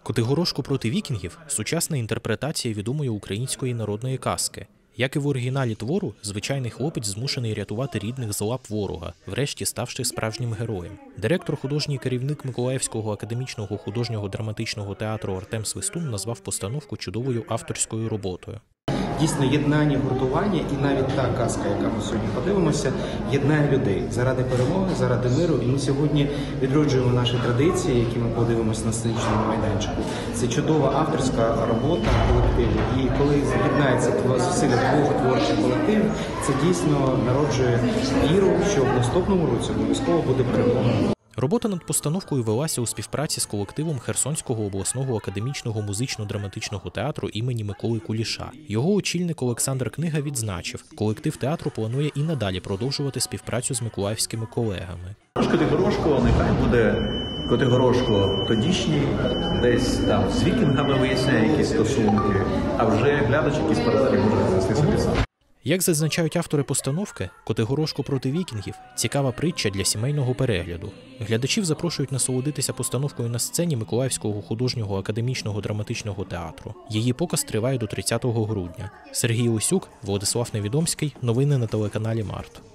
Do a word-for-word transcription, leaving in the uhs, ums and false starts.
Котигорошко проти вікінгів – сучасна інтерпретація відомої української народної казки. Як і в оригіналі твору, звичайний хлопець змушений рятувати рідних з лап ворога, врешті ставши справжнім героєм. Директор, художній керівник Миколаївського академічного художнього драматичного театру Артем Свистун назвав постановку чудовою авторською роботою. Дійсно, єднання, гуртування і навіть та казка, яка ми сьогодні подивимося, єднає людей заради перемоги, заради миру. І ми сьогодні відроджуємо наші традиції, які ми подивимося на сценічному майданчику. Це чудова авторська робота колективу. І коли з'єднається зусилля двох творчих колективів, це дійсно народжує віру, що в наступному році обов'язково буде перемога. Робота над постановкою велася у співпраці з колективом Херсонського обласного академічного музично-драматичного театру імені Миколи Куліша. Його очільник Олександр Книга відзначив, колектив театру планує і надалі продовжувати співпрацю з миколаївськими колегами. Котигорошко нехай буде Котигорошко тодішній, десь там з вікінгами виясняє якісь стосунки, а вже глядач якісь паралелі може знайти собі сам. Як зазначають автори постановки, «Котигорошко проти вікінгів» – цікава притча для сімейного перегляду. Глядачів запрошують насолодитися постановкою на сцені Миколаївського художнього академічного драматичного театру. Її показ триває до тридцятого грудня. Сергій Осюк, Владислав Невідомський. Новини на телеканалі Март.